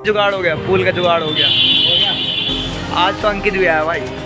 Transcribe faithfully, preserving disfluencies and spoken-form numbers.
जुगाड़ हो गया, पूल का जुगाड़ हो गया। आज तो अंकित भी आया भाई।